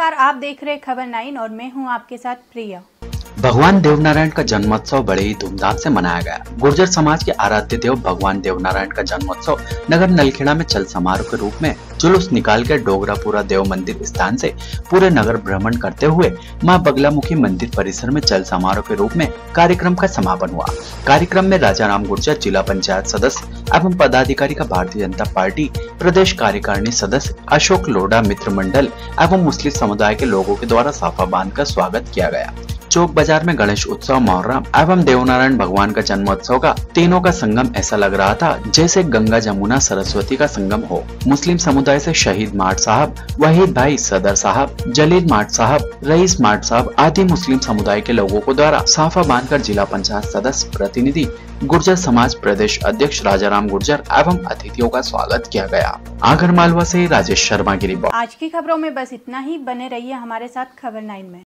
नमस्कार, आप देख रहे खबर 9 और मैं हूं आपके साथ प्रिया। भगवान देवनारायण का जन्मोत्सव बड़े ही धूमधाम से मनाया गया। गुर्जर समाज के आराध्य देव भगवान देवनारायण का जन्मोत्सव नगर नलखेड़ा में चल समारोह के रूप में जुलूस निकाल के डोगरापुरा देव मंदिर स्थान से पूरे नगर भ्रमण करते हुए मां बगलामुखी मंदिर परिसर में चल समारोह के रूप में कार्यक्रम का समापन हुआ। कार्यक्रम में राजा राम गुर्जर जिला पंचायत सदस्य एवं पदाधिकारी का भारतीय जनता पार्टी प्रदेश कार्यकारिणी सदस्य अशोक लोढ़ा मित्र मंडल एवं मुस्लिम समुदाय के लोगों के द्वारा साफा बांधकर स्वागत किया गया। चौक बाजार में गणेश उत्सव, मुहर्रम एवं देवनारायण भगवान का जन्मोत्सव का तीनों का संगम ऐसा लग रहा था जैसे गंगा जमुना सरस्वती का संगम हो। मुस्लिम समुदाय से शहीद माठ साहब, वहीद भाई सदर साहब, जलील माठ साहब, रईस माठ साहब आदि मुस्लिम समुदाय के लोगों को द्वारा साफा बांधकर जिला पंचायत सदस्य प्रतिनिधि, गुर्जर समाज प्रदेश अध्यक्ष राजाराम गुर्जर एवं अतिथियों का स्वागत किया गया। आगरमालवा से राजेश शर्मा की रिपोर्ट। आज की खबरों में बस इतना ही। बने रहिए हमारे साथ खबर 9 में।